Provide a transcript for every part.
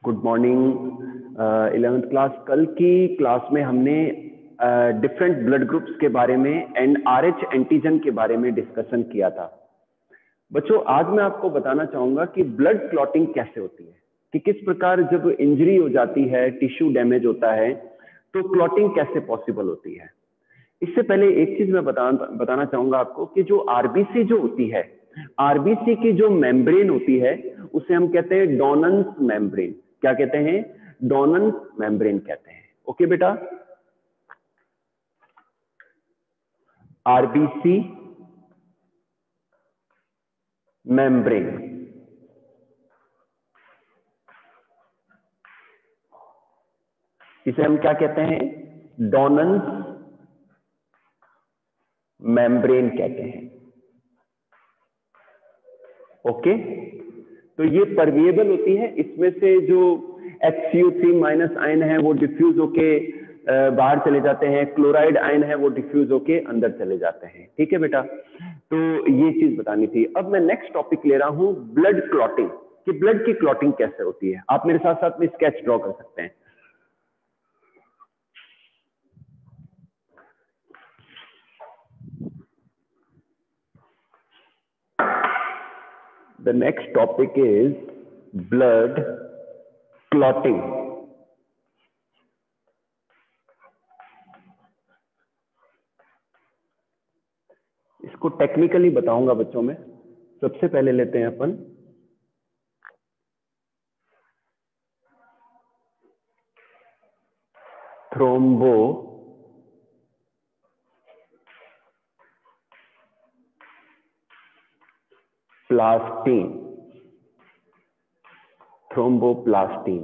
Good morning 11th class. कल की class में हमने डिफरेंट ब्लड ग्रुप्स के बारे में एंड RH एंटीजन के बारे में डिस्कशन किया था। बच्चों, आज मैं आपको बताना चाहूंगा कि ब्लड क्लॉटिंग कैसे होती है, कि किस प्रकार जब इंजरी हो जाती है, टिश्यू डैमेज होता है, तो क्लॉटिंग कैसे पॉसिबल होती है। इससे पहले एक चीज मैं बताना चाहूंगा आपको कि जो आरबीसी जो होती है, आरबीसी की जो मेम्ब्रेन होती है उसे हम कहते हैं डोनन्स मेम्ब्रेन। क्या कहते हैं? डोनन्स मेम्ब्रेन कहते हैं। ओके बेटा, आरबीसी मेम्ब्रेन, इसे हम क्या कहते हैं? डोनन्स मेम्ब्रेन कहते हैं। ओके, तो ये परविएबल होती है। इसमें से जो HCO3- आयन है वो डिफ्यूज होके बाहर चले जाते हैं, क्लोराइड आयन है वो डिफ्यूज होके अंदर चले जाते हैं। ठीक है बेटा, तो ये चीज बतानी थी। अब मैं नेक्स्ट टॉपिक ले रहा हूं ब्लड क्लॉटिंग, कि ब्लड की क्लॉटिंग कैसे होती है। आप मेरे साथ साथ में स्केच ड्रॉ कर सकते हैं। The next topic is blood clotting. इसको टेक्निकली बताऊंगा बच्चों में। सबसे पहले लेते हैं अपन थ्रोम्बोप्लास्टिन। थ्रोम्बोप्लास्टिन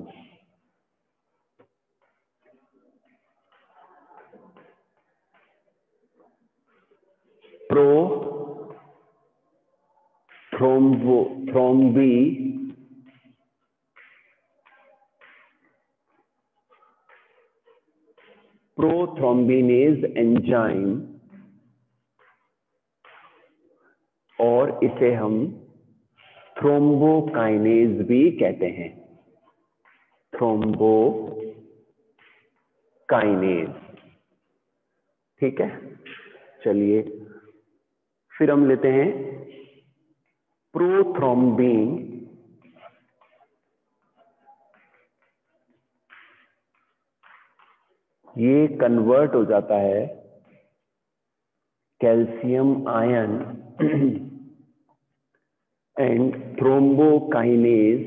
प्रोथ्रोम्बिनेज एंजाइम, और इसे हम थ्रोम्बोकाइनेज भी कहते हैं। थ्रोम्बोकाइनेज, ठीक है। चलिए फिर हम लेते हैं प्रोथ्रोम्बिन। ये कन्वर्ट हो जाता है calcium ion and thrombokinase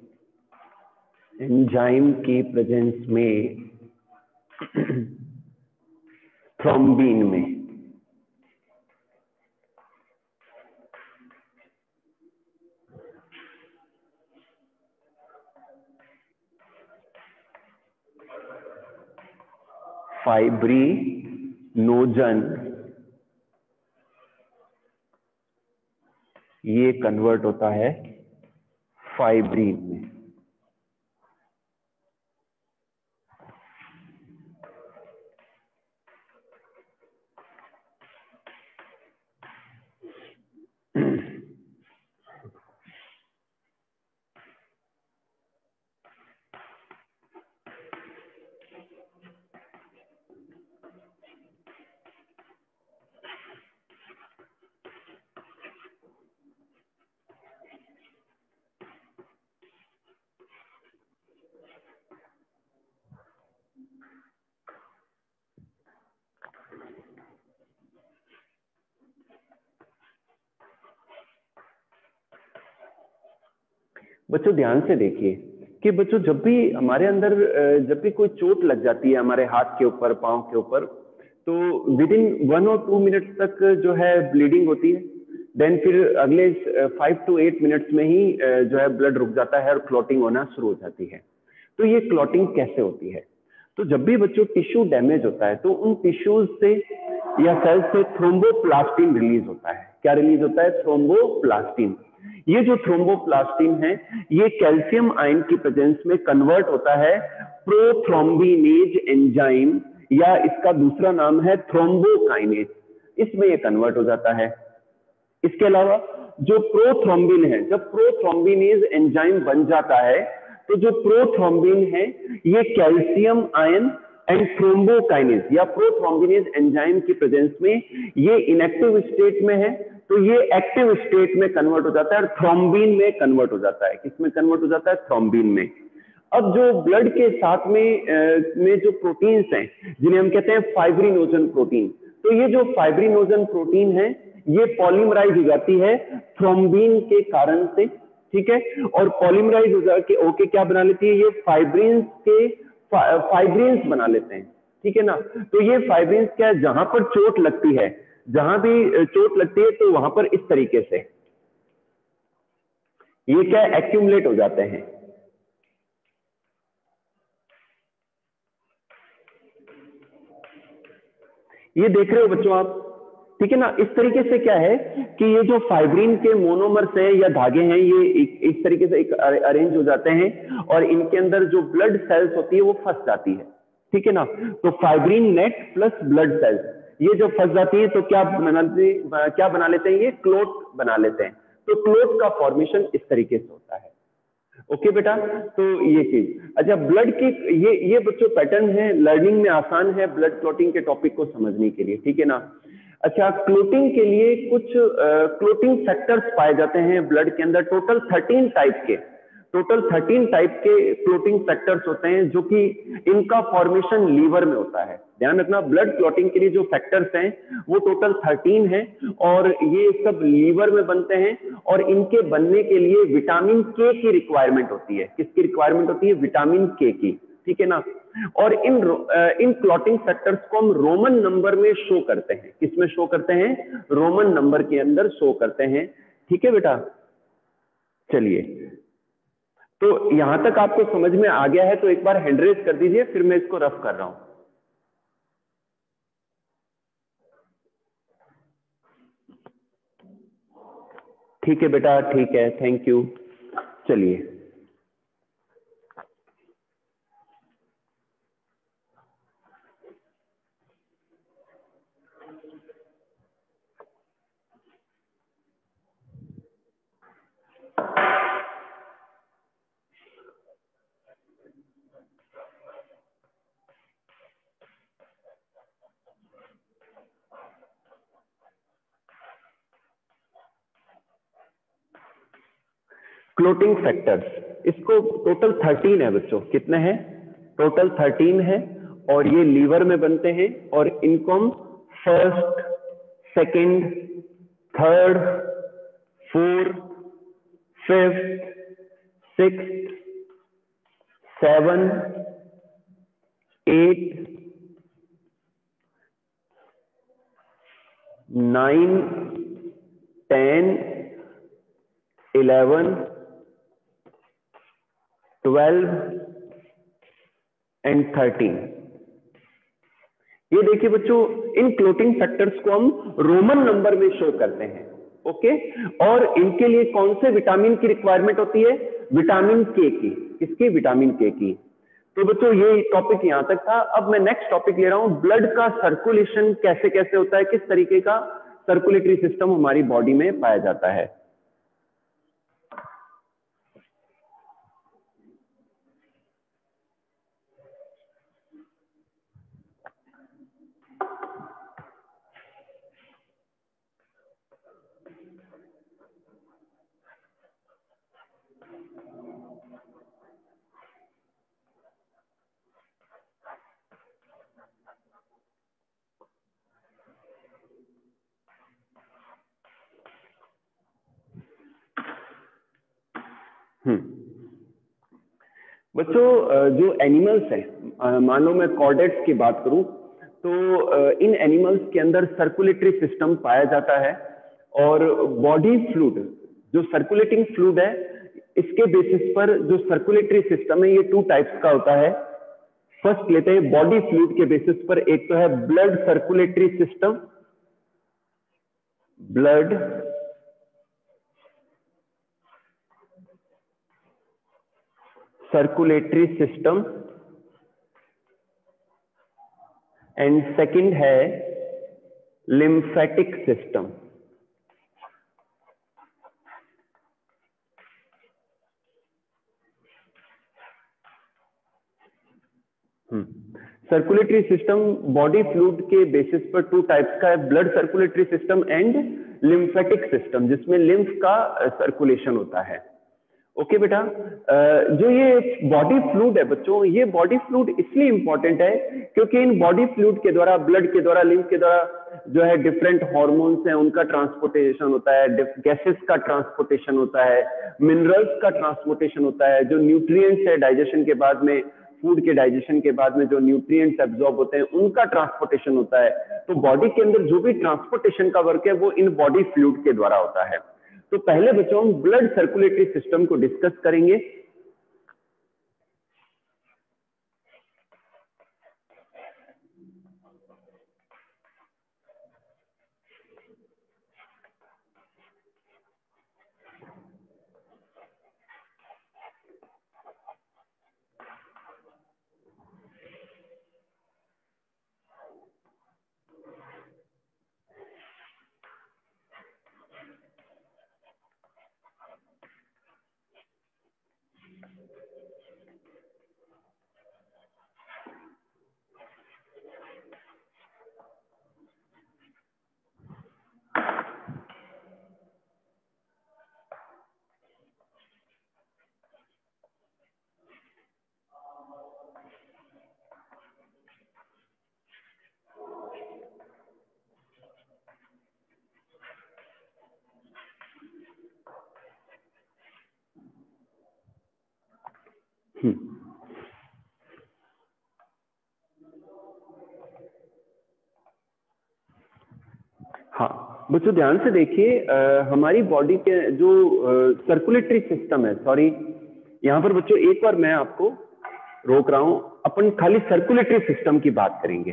enzyme की प्रेजेंस में थ्रोम्बिन में। फाइब्रिनोजन ये कन्वर्ट होता है फाइब्रिन में। बच्चों ध्यान से देखिए कि बच्चों जब भी हमारे अंदर जब भी कोई चोट लग जाती है हमारे हाथ के ऊपर, पांव के ऊपर, तो विद इन 1 और 2 मिनट्स तक जो है ब्लीडिंग होती है। देन फिर अगले 5 to 8 मिनट्स में ही जो है ब्लड रुक जाता है और क्लॉटिंग होना शुरू हो जाती है। तो ये क्लॉटिंग कैसे होती है? तो जब भी बच्चों टिश्यू डैमेज होता है तो उन टिश्यूज से या सेल से थ्रोम्बोप्लास्टिन रिलीज होता है। क्या रिलीज होता है? थ्रोम्बोप्लास्टिन। ये जो थ्रोम्बोप्लास्टिन है ये कैल्शियम आयन की प्रेजेंस में कन्वर्ट होता है प्रोथ्रोम्बिनेज एंजाइम, या इसका दूसरा नाम है थ्रोम्बोकाइनेज, इसमें ये कन्वर्ट हो जाता है। इसके अलावा जो प्रोथ्रोम्बिन है, जब प्रोथ्रोम्बिनेज एंजाइम बन जाता है तो जो प्रोथ्रोम्बिन है ये कैल्शियम आयन एंड थ्रोम्बोकाइनेज या प्रोथ्रोम्बिनेज एंजाइम की प्रेजेंस में ये इनएक्टिव स्टेट में है, तो ये एक्टिव स्टेट में कन्वर्ट हो जाता है और थ्रोम्बिन में कन्वर्ट हो जाता है। किसमें कन्वर्ट हो जाता है? थ्रोम्बिन में। अब जो ब्लड के साथ में जो प्रोटीन्स हैं जिन्हें हम कहते हैं फाइब्रिनोजन प्रोटीन, तो ये जो फाइब्रिनोजन प्रोटीन है ये पॉलीमराइज हो जाती है थ्रोम्बिन के कारण से, ठीक है। और पॉलीमराइज होके क्या बना लेती है? ये फाइब्रिन्स बना लेते हैं, ठीक है ना। तो ये फाइब्रिन्स क्या है, जहां पर चोट लगती है, जहां भी चोट लगती है तो वहां पर इस तरीके से ये क्या एक्यूमुलेट हो जाते हैं। ये देख रहे हो बच्चों आप, ठीक है ना। इस तरीके से क्या है कि ये जो फाइब्रिन के मोनोमर्स हैं या धागे हैं ये इस तरीके से अरेंज हो जाते हैं और इनके अंदर जो ब्लड सेल्स होती है वो फंस जाती है, ठीक है ना। तो fibrin net plus blood cells ये जो फंस जाती है तो क्या बना लेते हैं? ये क्लोट बना लेते हैं। तो क्लोट का फॉर्मेशन इस तरीके से होता है। ओके बेटा, तो ये चीज। अच्छा, ब्लड की ये बच्चों पैटर्न है, लर्निंग में आसान है ब्लड क्लॉटिंग के टॉपिक को समझने के लिए, ठीक है ना। अच्छा, क्लोटिंग के लिए कुछ क्लोटिंग फैक्टर्स पाए जाते हैं ब्लड के अंदर। टोटल 13 टाइप के क्लोटिंग फैक्टर्स होते हैं जो कि इनका फॉर्मेशन लीवर में होता है। ध्यान रखना, ब्लड क्लॉटिंग के लिए जो फैक्टर्स हैं वो टोटल 13 हैं और ये सब लीवर में बनते हैं और इनके बनने के लिए विटामिन के की रिक्वायरमेंट होती है। किसकी रिक्वायरमेंट होती है? विटामिन के की, ठीक है ना। और इन क्लॉटिंग फैक्टर्स को हम रोमन नंबर में शो करते हैं। किसमें शो करते हैं? रोमन नंबर के अंदर शो करते हैं, ठीक है बेटा। चलिए, तो यहां तक आपको समझ में आ गया है तो एक बार हैंड रेज कर दीजिए, फिर मैं इसको रफ कर रहा हूं। ठीक है बेटा, ठीक है, थैंक यू। चलिए, क्लोटिंग फैक्टर्स इसको टोटल 13 है बच्चों। कितने हैं? टोटल 13 है और ये लीवर में बनते हैं और इनको हम first, second, third, fourth, fifth, sixth, 7, 8, 9, 10, 11, 12 and 13। ये देखिए बच्चों, इन क्लोटिंग फैक्टर्स को हम रोमन नंबर में शो करते हैं, ओके। और इनके लिए कौन से विटामिन की रिक्वायरमेंट होती है? विटामिन के की। किसकी? विटामिन के की। तो बच्चों ये टॉपिक यहां तक था। अब मैं नेक्स्ट टॉपिक ले रहा हूं, ब्लड का सर्कुलेशन कैसे कैसे होता है, किस तरीके का सर्कुलेटरी सिस्टम हमारी बॉडी में पाया जाता है। बच्चों जो एनिमल्स हैं, मान लो मैं कॉर्डेट्स की बात करूं तो इन एनिमल्स के अंदर सर्कुलेटरी सिस्टम पाया जाता है और बॉडी फ्लूइड जो सर्कुलेटिंग फ्लूइड है इसके बेसिस पर जो सर्कुलेटरी सिस्टम है ये 2 टाइप्स का होता है। फर्स्ट लेते हैं बॉडी फ्लूइड के बेसिस पर, एक तो है blood circulatory system, blood circulatory system and second है lymphatic system. Circulatory system body fluid के बेसिस पर टू टाइप्स का है, blood circulatory system and lymphatic system, जिसमें लिम्फ का सर्कुलेशन होता है। ओके बेटा, जो ये बॉडी फ्लूइड है बच्चों, ये बॉडी फ्लूइड इसलिए इंपॉर्टेंट है क्योंकि इन बॉडी फ्लूइड के द्वारा, ब्लड के द्वारा, लिम्फ के द्वारा जो है डिफरेंट हॉर्मोन्स हैं उनका ट्रांसपोर्टेशन होता है, गैसेस का ट्रांसपोर्टेशन होता है, मिनरल्स का ट्रांसपोर्टेशन होता है, जो न्यूट्रिएंट्स है डाइजेशन के बाद में, फूड के डाइजेशन के बाद में जो न्यूट्रिएंट्स एब्जॉर्ब होते हैं उनका ट्रांसपोर्टेशन होता है। तो बॉडी के अंदर जो भी ट्रांसपोर्टेशन का वर्क है वो इन बॉडी फ्लूइड के द्वारा होता है। तो पहले बच्चों हम ब्लड सर्कुलेटरी सिस्टम को डिस्कस करेंगे। हाँ बच्चों ध्यान से देखिए, हमारी बॉडी के जो सर्कुलेटरी सिस्टम है, सॉरी यहाँ पर बच्चों एक बार मैं आपको रोक रहा हूं, अपन खाली सर्कुलेटरी सिस्टम की बात करेंगे,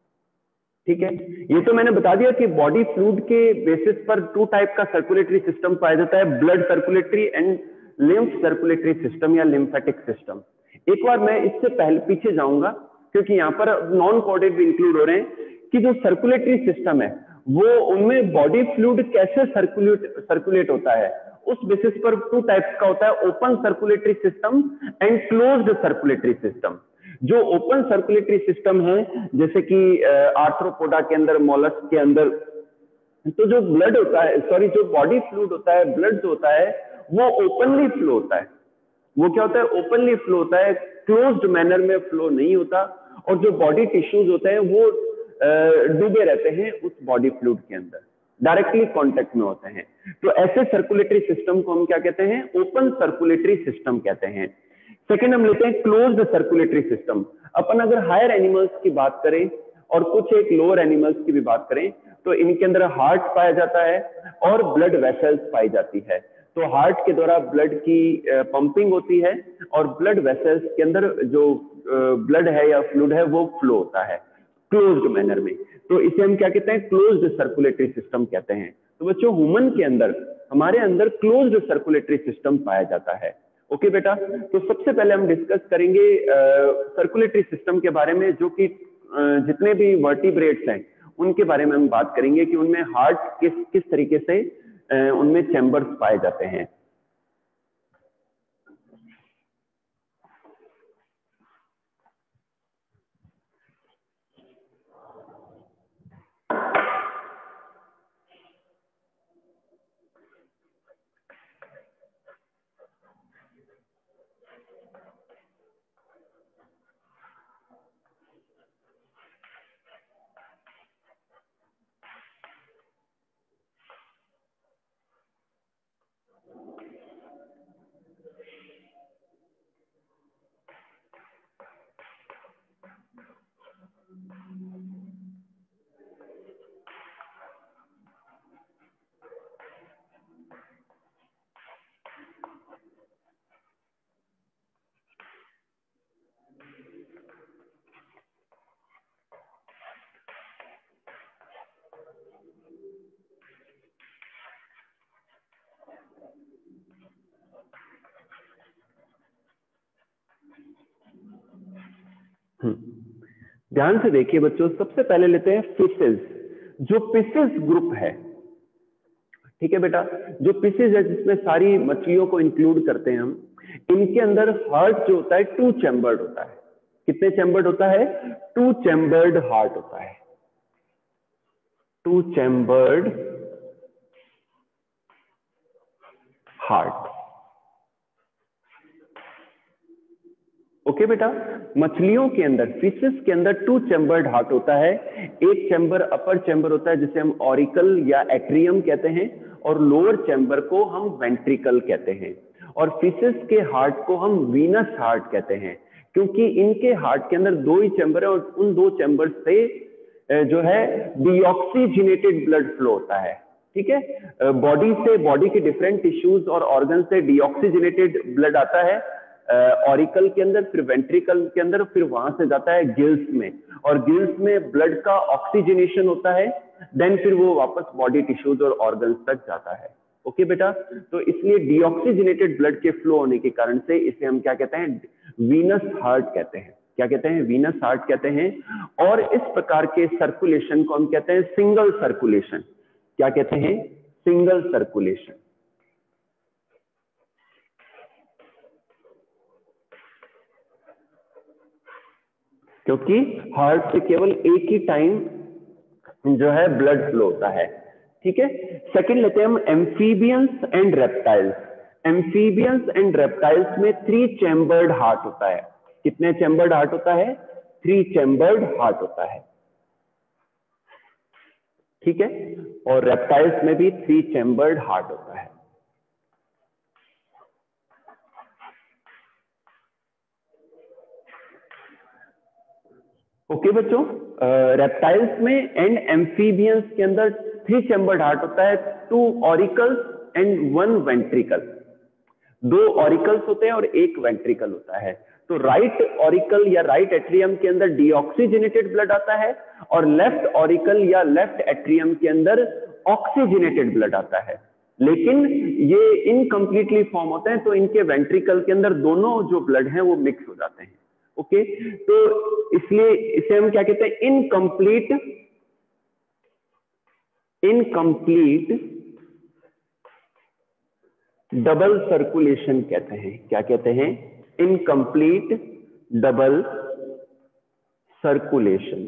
ठीक है। ये तो मैंने बता दिया कि बॉडी फ्लूइड के बेसिस पर टू टाइप का सर्कुलेटरी सिस्टम पाया जाता है, blood circulatory and lymph circulatory system या लिम्फेटिक सिस्टम। एक बार मैं इससे पहले पीछे जाऊंगा क्योंकि यहाँ पर नॉन कोडेड भी इंक्लूड हो रहे हैं कि जो सर्कुलेटरी सिस्टम है वो, उनमें बॉडी फ्लूइड कैसे सर्कुलेट होता है उस बेसिस पर टू टाइप्स का होता है, open circulatory system and closed circulatory system. जो ओपन सर्कुलेटरी सिस्टम है जैसे कि आर्थ्रोपोडा के अंदर, मोलस्क के अंदर, तो जो ब्लड होता है, सॉरी जो बॉडी फ्लूइड होता है, ब्लड जो होता है वो ओपनली फ्लो होता है। वो क्या होता है? ओपनली फ्लो होता है, क्लोज्ड मैनर में फ्लो नहीं होता। और जो बॉडी टिश्यूज होते हैं वो डूबे रहते हैं उस बॉडी फ्लूइड के अंदर, डायरेक्टली कांटेक्ट में होते हैं। तो ऐसे सर्कुलेटरी सिस्टम को हम क्या कहते हैं? ओपन सर्कुलेटरी सिस्टम कहते हैं। सेकेंड हम लेते हैं क्लोज्ड सर्कुलेटरी सिस्टम। अपन अगर हायर एनिमल्स की बात करें और कुछ एक लोअर एनिमल्स की भी बात करें तो इनके अंदर हार्ट पाया जाता है और ब्लड वेसल्स पाई जाती है। तो हार्ट के द्वारा ब्लड की पंपिंग होती है और ब्लड वेसल्स के अंदर जो ब्लड है या फ्लूइड है वो फ्लो होता है क्लोज्ड मैनर में। तो इसे हम क्या कहते हैं? क्लोज्ड सर्कुलेटरी सिस्टम कहते हैं। तो बच्चों ह्यूमन के अंदर, हमारे अंदर क्लोज्ड सर्कुलेटरी सिस्टम पाया जाता है। ओके बेटा, तो सबसे पहले हम डिस्कस करेंगे सर्कुलेटरी सिस्टम के बारे में, जो कि जितने भी वर्टिब्रेट्स हैं उनके बारे में हम बात करेंगे कि उनमें हार्ट किस तरीके से उनमें चैम्बर्स पाए जाते हैं। ध्यान से देखिए बच्चों, सबसे पहले लेते हैं फिशेस। जो फिशेस ग्रुप है, ठीक है बेटा, जो फिशेस है जिसमें सारी मछलियों को इंक्लूड करते हैं हम, इनके अंदर हार्ट जो होता है टू चैम्बर्ड होता है। कितने चैम्बर्ड होता है? 2 चैम्बर्ड हार्ट होता है, 2 चैम्बर्ड हार्ट। ओके बेटा, मछलियों के अंदर, फिशेस के अंदर 2 चैम्बर्ड हार्ट होता है। एक चैम्बर अपर चैम्बर होता है जिसे हम ऑरिकल या एट्रियम कहते हैं, और लोअर चैम्बर को हम वेंट्रिकल कहते हैं। और फिशेस के हार्ट को हम वीनस हार्ट कहते हैं, क्योंकि इनके हार्ट के अंदर 2 ही चैम्बर है और उन 2 चैम्बर से जो है डीऑक्सीजनेटेड ब्लड फ्लो होता है। ठीक है, बॉडी के डिफरेंट टिश्यूज और ऑर्गन से डीऑक्सीजनेटेड ब्लड आता है ऑरिकल के अंदर, फिर वेंट्रिकल के अंदर, फिर वहां से जाता है गिल्स में, और गिल्स में ब्लड का ऑक्सीजनेशन होता है, देन फिर वो वापस बॉडी टिश्यूज और ऑर्गन्स तक जाता है। ओके बेटा, तो इसलिए डीऑक्सीजनेटेड ब्लड के फ्लो होने के कारण से इसे हम क्या कहते हैं? वीनस हार्ट कहते हैं। क्या कहते हैं? वीनस हार्ट कहते हैं। और इस प्रकार के सर्कुलेशन को हम कहते हैं सिंगल सर्कुलेशन। क्या कहते हैं? Single circulation. क्योंकि हार्ट से केवल एक ही टाइम जो है ब्लड फ्लो होता है। ठीक है, सेकंड लेते हैं हम amphibians and reptiles. Amphibians and reptiles में 3 चैम्बर्ड हार्ट होता है। कितने चैम्बर्ड हार्ट होता है? 3 चैम्बर्ड हार्ट होता है। ठीक है, और रेप्टाइल्स में भी 3 चैम्बर्ड हार्ट होता है। ओके बच्चों, रेप्टाइल्स में एंड एम्फीबियंस के अंदर 3 चैम्बर्ड हार्ट होता है, 2 ऑरिकल्स एंड 1 वेंट्रिकल। 2 ऑरिकल्स होते हैं और 1 वेंट्रिकल होता है। तो राइट ऑरिकल या राइट एट्रियम के अंदर डीऑक्सीजनेटेड ब्लड आता है, और लेफ्ट ऑरिकल या लेफ्ट एट्रियम के अंदर ऑक्सीजनेटेड ब्लड आता है। लेकिन ये इनकम्प्लीटली फॉर्म होते हैं, तो इनके वेंट्रिकल के अंदर दोनों जो ब्लड हैं वो मिक्स हो जाते हैं। ओके, तो इसलिए इसे हम क्या कहते हैं? इनकम्प्लीट डबल सर्कुलेशन कहते हैं। क्या कहते हैं? Incomplete double circulation.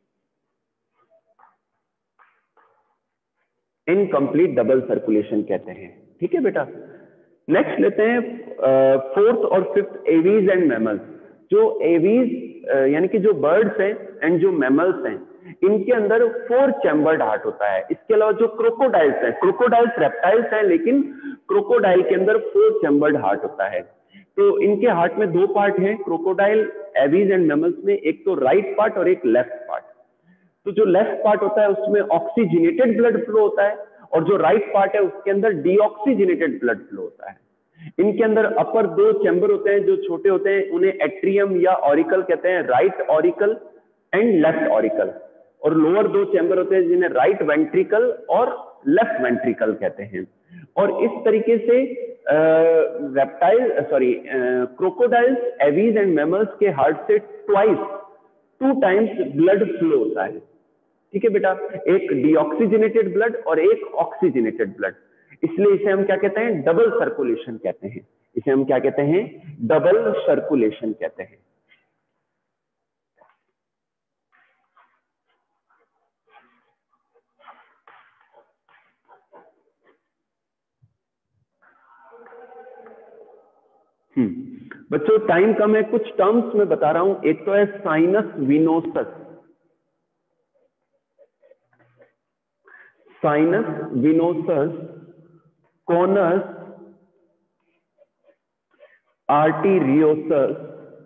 Incomplete double circulation कहते हैं। ठीक है बेटा, नेक्स्ट लेते हैं 4th और 5th एवीज एंड मैमल्स। जो एवीज यानी कि जो बर्ड्स हैं एंड जो मैमल्स हैं, इनके अंदर 4 चैम्बर्ड हार्ट होता है। इसके अलावा जो क्रोकोडाइल्स हैं, क्रोकोडाइल्स रेप्टाइल्स हैं, लेकिन क्रोकोडाइल के अंदर 4 चैम्बर्ड हार्ट होता है। तो इनके हार्ट में 2 पार्ट हैं क्रोकोडाइल, एवीज एंड मैमल्स में, एक तो राइट पार्ट और एक लेफ्ट पार्ट। तो जो लेफ्ट पार्ट होता है उसमें ऑक्सीजनेटेड ब्लड फ्लो होता है, और जो राइट पार्ट है उसके अंदर डीऑक्सीजनेटेड ब्लड फ्लो होता है। इनके अंदर अपर 2 चैम्बर होते हैं जो छोटे होते हैं, उन्हें एट्रियम या ऑरिकल कहते हैं, right auricle and left auricle. और लोअर 2 चैम्बर होते हैं जिन्हें राइट वेंट्रिकल और लेफ्ट वेंट्रिकल कहते हैं। और इस तरीके से क्रोकोडाइल्स, एवीज एंड मैमल्स के हार्ट से 2 टाइम्स ब्लड फ्लो होता है। ठीक है बेटा, एक डीऑक्सीजनेटेड ब्लड और एक ऑक्सीजनेटेड ब्लड। इसलिए इसे हम क्या कहते हैं? डबल सर्कुलेशन कहते हैं। इसे हम क्या कहते हैं? डबल सर्कुलेशन कहते हैं। बच्चों टाइम कम है, कुछ टर्म्स में बता रहा हूं। एक तो है sinus venosus, sinus venosus, conus arteriosus,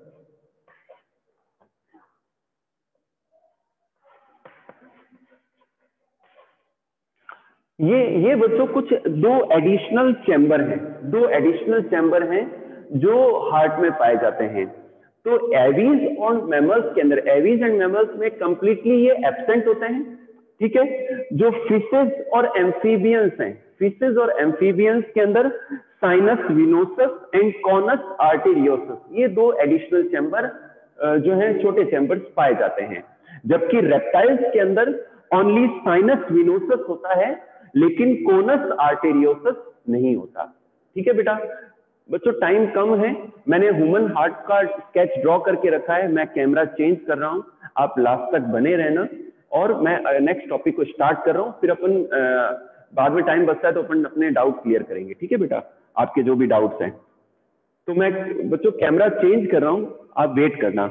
ये बच्चों कुछ 2 एडिशनल चैम्बर हैं, 2 एडिशनल चैम्बर हैं जो हार्ट में पाए जाते हैं। तो एवीज और मैमल्स के अंदर, एवीज एंड मैमल्स में कंप्लीटली ये एब्सेंट होते हैं। ठीक है, जो फिशेस और एम्फीबियंस हैं, फिशेस और एम्फीबियंस के अंदर sinus venosus and conus arteriosus, ये 2 एडिशनल चैम्बर जो है छोटे चैम्बर्स पाए जाते हैं। जबकि रेप्टाइल्स के अंदर ओनली साइनस विनोसस होता है, लेकिन कोनस आर्टेरियोसस नहीं होता। ठीक है बेटा, बच्चों टाइम कम है, मैंने ह्यूमन हार्ट का स्केच ड्रॉ करके रखा है, मैं कैमरा चेंज कर रहा हूँ, आप लास्ट तक बने रहना और मैं नेक्स्ट टॉपिक को स्टार्ट कर रहा हूँ, फिर अपन बाद में टाइम बचता है तो अपन अपने डाउट क्लियर करेंगे, ठीक है बेटा, आपके जो भी डाउट्स हैं। तो मैं बच्चों कैमरा चेंज कर रहा हूँ, आप वेट करना।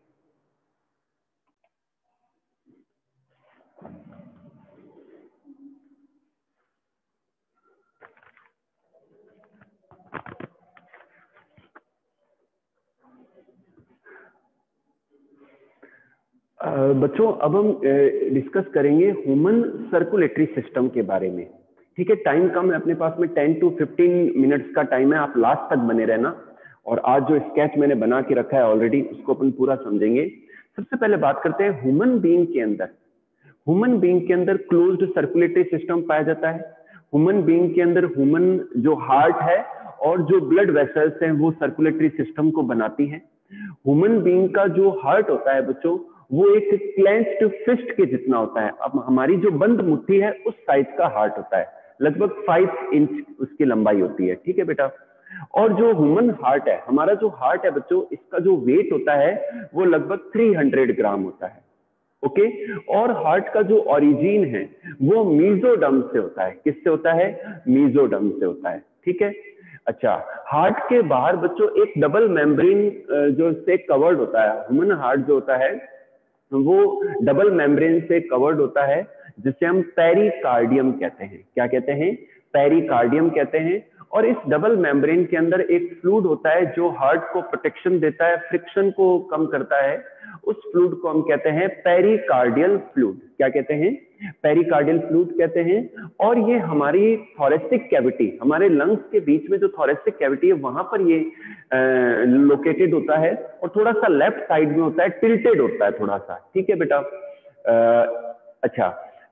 बच्चों अब हम डिस्कस करेंगे ह्यूमन सर्कुलेटरी सिस्टम के बारे में, ठीक है। टाइम कम है अपने पास में, 10 to 15 मिनट्स का टाइम है, आप लास्ट तक बने रहना। और आज जो स्केच मैंने बना के रखा है ऑलरेडी, उसको अपन पूरा समझेंगे। सबसे पहले बात करते हैं ह्यूमन बीइंग के अंदर। ह्यूमन बीइंग के अंदर क्लोज्ड सर्कुलेटरी सिस्टम पाया जाता है। ह्यूमन बीइंग के अंदर ह्यूमन जो हार्ट है और जो ब्लड वेसल्स हैं वो सर्कुलेटरी सिस्टम को बनाती है। ह्यूमन बीइंग का जो हार्ट होता है बच्चों, वो एक क्लेंच्ड फिस्ट के जितना होता है। अब हमारी जो बंद मुट्ठी है उस साइज का हार्ट होता है, लगभग 5 इंच उसकी लंबाई होती है, ठीक है बेटा। और जो ह्यूमन हार्ट है, हमारा जो हार्ट है बच्चों, इसका जो वेट होता है वो लगभग 300 ग्राम होता है, ओके। और हार्ट का जो ओरिजिन है वो मीजोडर्म से होता है। किससे होता है? मीजोडर्म से होता है, ठीक है। अच्छा, हार्ट के बाहर बच्चों एक डबल मेम्ब्रेन जो से कवर्ड होता है। ह्यूमन हार्ट जो होता है वो डबल मेम्ब्रेन से कवर्ड होता है, जिसे हम पेरिकार्डियम कहते हैं। क्या कहते हैं? पेरिकार्डियम कहते हैं। और इस डबल मेम्ब्रेन के अंदर एक फ्लूइड होता है जो हार्ट को प्रोटेक्शन देता है, फ्रिक्शन को कम करता है। उस फ्लूइड को हम कहते हैं पेरिकार्डियल फ्लूइड। क्या कहते हैं? पेरिकार्डियल फ्लूइड कहते हैं। और ये हमारी थोरेसिक कैविटी, हमारे लंग्स के बीच में जो थोरेसिक कैविटी है वहां पर ये लोकेटेड होता है, और थोड़ा सा लेफ्ट साइड में होता है, टिल्टेड होता है थोड़ा सा, ठीक है बेटा। अच्छा,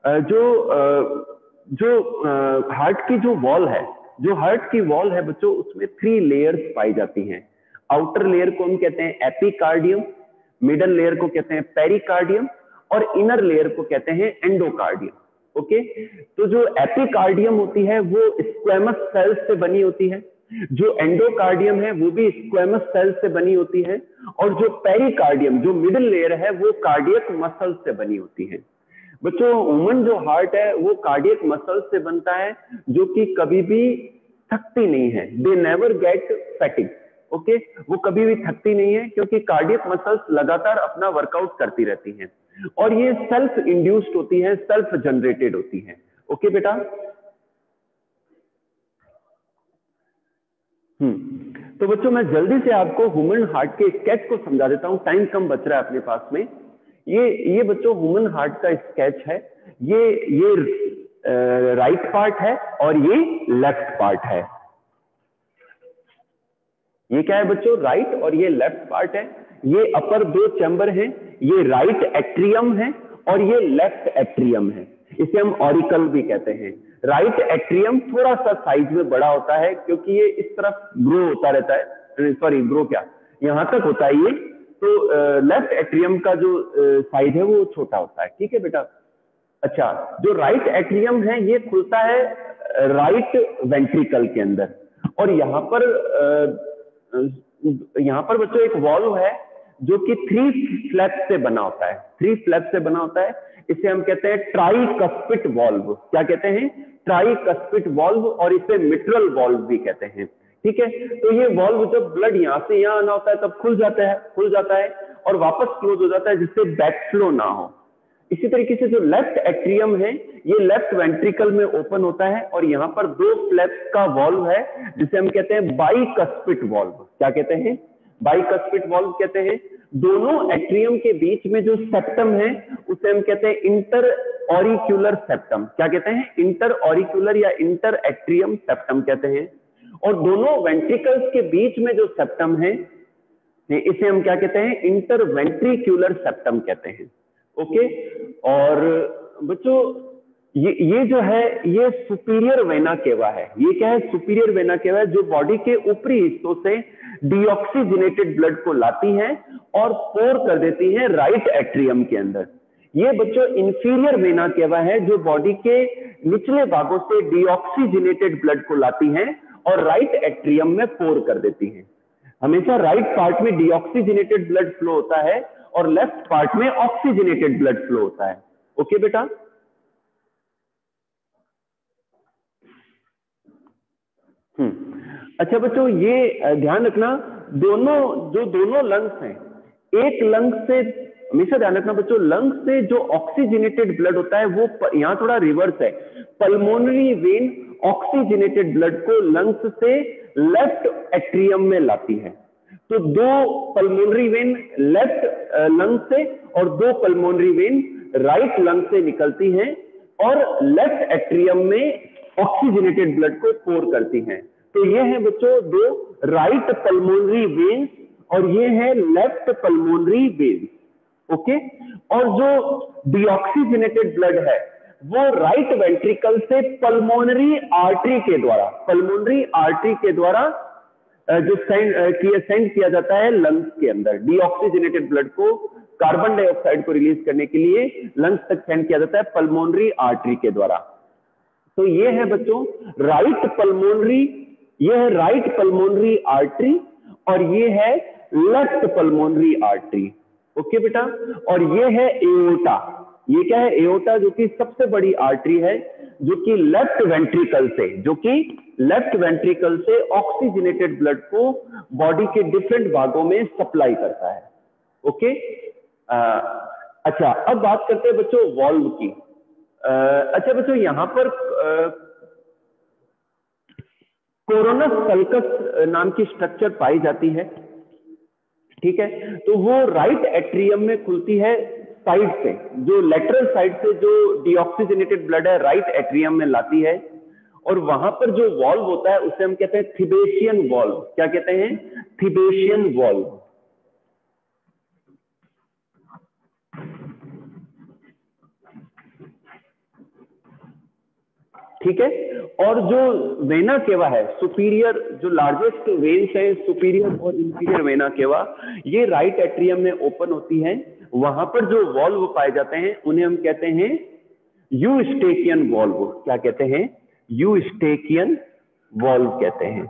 जो हार्ट की जो वॉल है, जो हार्ट की वॉल है बच्चों, उसमें 3 लेयर्स पाई जाती हैं। आउटर लेयर को हम कहते हैं एपिकार्डियम, मिडल लेयर को कहते हैं पेरिकार्डियम, और इनर लेयर को कहते हैं एंडोकार्डियम, ओके। तो जो एपिकार्डियम होती है वो स्क्वेमस सेल्स से बनी होती है, जो एंडोकार्डियम है वो भी स्क्वेमस सेल्स से बनी होती है, और जो पेरिकार्डियम, जो मिडिल लेयर है, वो कार्डियक मसल से बनी होती है। बच्चों ह्यूमन जो हार्ट है वो कार्डियक मसल से बनता है, जो कि कभी भी थकती नहीं है। They never get fatigue, okay. वो कभी भी थकती नहीं है, क्योंकि कार्डियक मसल्स लगातार अपना वर्कआउट करती रहती हैं, और ये सेल्फ इंड्यूस्ड होती है, सेल्फ जनरेटेड होती है, ओके बेटा। तो बच्चों मैं जल्दी से आपको ह्यूमन हार्ट के स्केच को समझा देता हूं, टाइम कम बच रहा है अपने पास में। ये बच्चों ह्यूमन हार्ट का स्केच है। ये राइट पार्ट है और ये लेफ्ट पार्ट है। ये क्या है बच्चों? राइट और ये लेफ्ट पार्ट है। ये अपर 2 चैम्बर हैं, ये राइट एट्रियम है और ये लेफ्ट एट्रियम है। इसे हम ऑरिकल भी कहते हैं। राइट एट्रियम थोड़ा सा साइज में बड़ा होता है, क्योंकि ये इस तरफ ग्रो होता रहता है, सॉरी ग्रो क्या, यहां तक होता है ये। तो लेफ्ट एट्रियम का जो साइज है वो छोटा होता है, ठीक है बेटा। अच्छा, जो राइट एट्रियम है ये खुलता है राइट वेंट्रिकल के अंदर, और यहाँ पर बच्चों एक वॉल्व है जो कि 3 फ्लैप्स से बना होता है। 3 फ्लैप्स से बना होता है। इसे हम कहते हैं ट्राइकस्पिड वॉल्व। क्या कहते हैं? ट्राइकस्पिड वॉल्व, और इसे मिट्रल वॉल्व भी कहते हैं, ठीक है। तो ये वॉल्व जब ब्लड यहां से यहां आना होता है तब खुल जाता है और वापस क्लोज हो जाता है, जिससे बैकफ्लो ना हो। इसी तरीके से जो लेफ्ट एट्रियम है ये लेफ्ट वेंट्रिकल में ओपन होता है, और यहाँ पर 2 फ्लैप्स का वॉल्व है, जिसे हम कहते हैं बाइकस्पिड वॉल्व। क्या कहते हैं? बाइकस्पिड वॉल्व कहते हैं। दोनों एट्रियम के बीच में जो सेप्टम है उसे हम कहते हैं इंटर ऑरिक्यूलर सेप्टम। क्या कहते हैं? इंटर ऑरिक्यूलर या इंटर एट्रियम सेप्टम कहते हैं। और दोनों वेंट्रिकल्स के बीच में जो सेप्टम है इसे हम क्या कहते हैं? इंटर वेंट्रिक्यूलर सेप्टम कहते हैं, ओके। और बच्चों ये जो है ये सुपीरियर वेना केवा है। ये क्या है? सुपीरियर वेना केवा है, जो बॉडी के ऊपरी हिस्सों से डीऑक्सीजनेटेड ब्लड को लाती है और पोर कर देती है राइट एट्रियम के अंदर। ये बच्चों इंफीरियर वेना केवा है, जो बॉडी के निचले भागों से डीऑक्सीजनेटेड ब्लड को लाती है और राइट एट्रियम में पोर कर देती हैं। हमेशा राइट पार्ट में डीऑक्सीजनेटेड ब्लड फ्लो होता है और लेफ्ट पार्ट में ऑक्सीजनेटेड ब्लड फ्लो होता है। ओके बेटा, अच्छा बच्चों ये ध्यान रखना, दोनों लंग्स हैं, एक लंग से हमेशा ध्यान रखना बच्चों, लंग से जो ऑक्सीजनेटेड ब्लड होता है वो यहाँ थोड़ा रिवर्स है। पल्मोनरी वेन ऑक्सीजनेटेड ब्लड को लंग्स से लेफ्ट एट्रियम में लाती है। तो दो पल्मोनरी वेन लेफ्ट लंग से और दो पल्मोनरी वेन राइट लंग से निकलती हैं और लेफ्ट एट्रियम में ऑक्सीजनेटेड ब्लड को पोर करती हैं। तो ये है बच्चों दो राइट पल्मोनरी वेन्स और ये है लेफ्ट पल्मोनरी वेन्स। ओके, और जो डीऑक्सीजनेटेड ब्लड है वो राइट वेंट्रिकल से पल्मोनरी आर्टरी के द्वारा जो सेंड किया जाता है लंग्स के अंदर। डीऑक्सीजनेटेड ब्लड को कार्बन डाइऑक्साइड को रिलीज करने के लिए लंग्स तक सेंड किया जाता है पल्मोनरी आर्टरी के द्वारा। तो ये है बच्चों राइट पल्मोनरी आर्टरी और ये है लेफ्ट पल्मोनरी आर्टरी। ओके बेटा, और ये है एओर्टा। ये क्या है? एओर्टा, जो कि सबसे बड़ी आर्टरी है, जो कि लेफ्ट वेंट्रिकल से ऑक्सीजनेटेड ब्लड को बॉडी के डिफरेंट भागों में सप्लाई करता है। ओके, अच्छा अब बात करते हैं बच्चों वॉल्व की। अच्छा बच्चों यहां पर कोरोनस सल्कस नाम की स्ट्रक्चर पाई जाती है, ठीक है। तो वो राइट एट्रियम में खुलती है साइड से, जो लेटरल साइड से जो डीऑक्सीजनेटेड ब्लड है राइट एट्रियम में लाती है, और वहां पर जो वॉल्व होता है उसे हम कहते हैं थिबेशियन वॉल्व। क्या कहते हैं? Thebesian valve. ठीक है, और जो वेना केवा है सुपीरियर, जो लार्जेस्ट वेन्स है सुपीरियर और इंफीरियर वेना केवा, ये राइट एट्रियम में ओपन होती है। वहां पर जो वॉल्व पाए जाते हैं उन्हें हम कहते हैं यूस्टेकियन वॉल्व। क्या कहते हैं? यूस्टेकियन वॉल्व कहते हैं।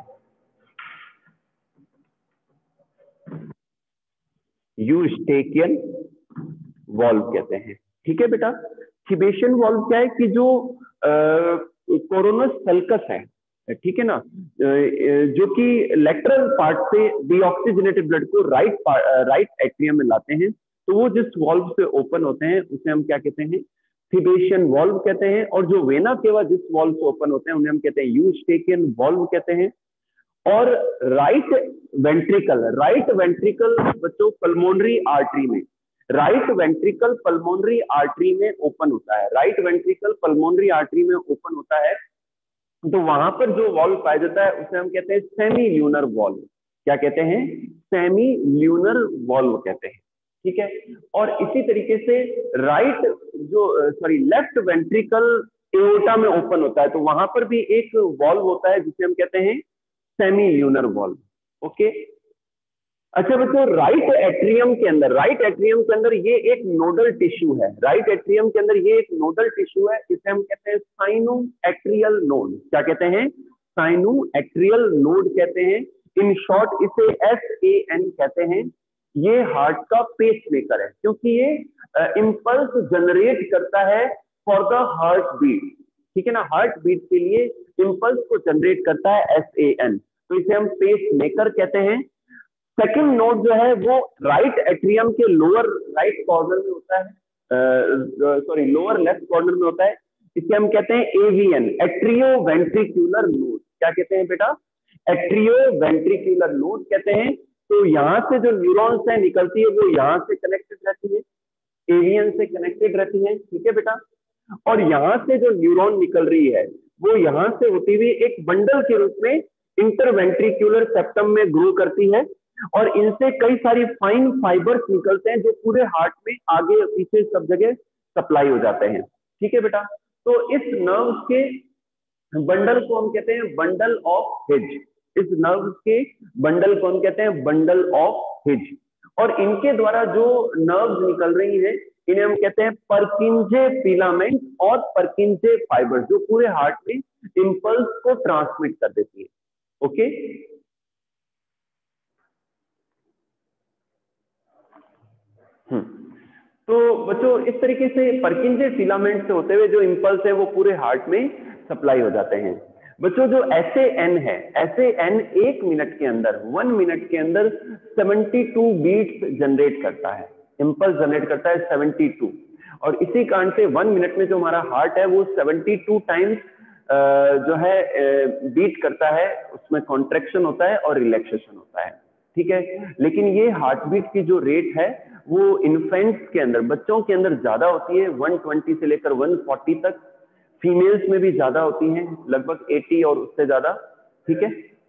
यूस्टेकियन वॉल्व कहते हैं। ठीक है बेटा, थिबेशियन वॉल्व क्या है कि जो कोरोनस सल्कस है, ठीक है ना, जो कि लेटरल पार्ट से डीऑक्सीजनेटेड ब्लड को राइट एट्रियम में लाते हैं, तो वो जिस वॉल्व से ओपन होते हैं उसे हम क्या कहते हैं? थिबेशियन वॉल्व कहते हैं। और जो वेना केवा जिस वॉल्व से ओपन होते हैं उन्हें हम कहते हैं यूस्टेकियन वॉल्व कहते हैं। और राइट वेंट्रिकल बच्चों पल्मोनरी आर्टरी में, राइट वेंट्रिकल पल्मोनरी आर्टरी में ओपन होता है, राइट वेंट्रिकल पल्मोनरी आर्टरी में ओपन होता है। तो वहां पर जो वॉल्व पाया जाता है उसे हम कहते हैं सेमी ल्यूनर वॉल्व। क्या कहते हैं? सेमी ल्यूनर वॉल्व कहते हैं। ठीक है, और इसी तरीके से लेफ्ट वेंट्रिकल एओर्टा में ओपन होता है, तो वहां पर भी एक वॉल्व होता है जिसे हम कहते हैं सेमी ल्यूनर वॉल्व। ओके, अच्छा बच्चों राइट एट्रियम के अंदर ये एक नोडल टिश्यू है। राइट एट्रियम के अंदर ये एक नोडल टिश्यू है, इसे हम कहते हैं साइनोएट्रियल नोड। क्या कहते हैं? साइनोएट्रियल नोड कहते हैं। इन शॉर्ट इसे SAN कहते हैं। ये हार्ट का पेस मेकर है, क्योंकि ये इंपल्स जनरेट करता है फॉर द हार्ट बीट। ठीक है ना, हार्ट बीट के लिए इंपल्स को जनरेट करता है SAN, तो इसे हम पेस मेकर कहते हैं। सेकंड नोड जो है वो राइट एट्रियम के लोअर राइट कॉर्नर में होता है, लोअर लेफ्ट कॉर्नर में होता है। इसे हम कहते हैं AVN, एट्रियो वेंट्रिक्यूलर नोड। क्या कहते हैं बेटा? एट्रियो वेंट्रिक्यूलर नोड कहते हैं। तो यहाँ से जो न्यूरॉन्स है निकलती है वो यहाँ से कनेक्टेड रहती है, AVN से कनेक्टेड रहती है। ठीक है बेटा, और यहाँ से जो न्यूरॉन निकल रही है वो यहाँ से होती हुई एक बंडल के रूप में इंटरवेंट्रिक्यूलर सेप्टम में ग्रो करती है, और इनसे कई सारी फाइन फाइबर्स निकलते हैं जो पूरे हार्ट में आगे पीछे सब जगह सप्लाई हो जाते हैं। ठीक है बेटा, तो इस नर्व के बंडल को हम कहते हैं बंडल ऑफ हिज। इस नर्व के बंडल को हम कहते हैं बंडल ऑफ हिज, और इनके द्वारा जो नर्व्स निकल रही हैं इन्हें हम कहते हैं परकिंजे फिलामेंट और परकिंजे फाइबर, जो पूरे हार्ट में इंपल्स को ट्रांसमिट कर देती है। ओके। तो बच्चों इस तरीके से परकिंजे फिलामेंट से होते हुए जो इंपल्स है वो पूरे हार्ट में सप्लाई हो जाते हैं। बच्चों जो ऐसे एन है, ऐसे एन 1 मिनट के अंदर, 1 मिनट के अंदर 72 बीट्स जनरेट करता है, इंपल्स जनरेट करता है 72। और इसी कारण से 1 मिनट में जो हमारा हार्ट है वो 72 टाइम्स जो है बीट करता है, उसमें कॉन्ट्रेक्शन होता है और रिलैक्सेशन होता है, ठीक है। लेकिन ये हार्ट बीट की जो रेट है वो इन्फेंट्स के अंदर, बच्चों के अंदर ज्यादा होती है, 120 से लेकर 140 तक। फीमेल्स में भी ज्यादा होती हैं, लगभग 80 और उससे ज्यादा, ठीक है।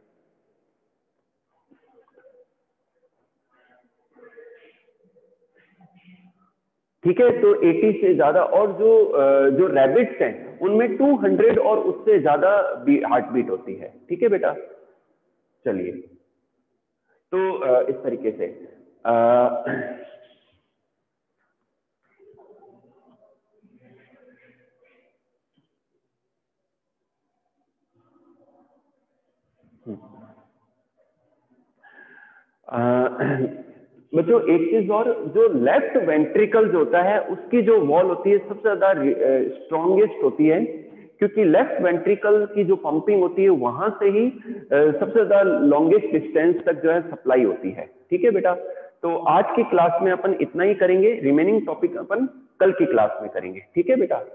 ठीक है, तो 80 से ज्यादा, और जो रैबिट्स हैं उनमें 200 और उससे ज्यादा हार्ट बीट होती है, ठीक है बेटा। चलिए, तो इस तरीके से बच्चों एक चीज और, जो लेफ्ट वेंट्रिकल होता है उसकी जो वॉल होती है सबसे ज्यादा स्ट्रॉन्गेस्ट होती है, क्योंकि लेफ्ट वेंट्रिकल की जो पंपिंग होती है वहां से ही सबसे ज्यादा लॉन्गेस्ट डिस्टेंस तक जो है सप्लाई होती है, ठीक है बेटा। तो आज की क्लास में अपन इतना ही करेंगे, रिमेनिंग टॉपिक अपन कल की क्लास में करेंगे, ठीक है बेटा।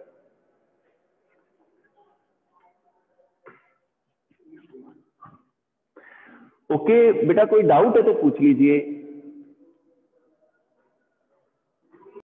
ओके बेटा, कोई डाउट है तो पूछ लीजिए।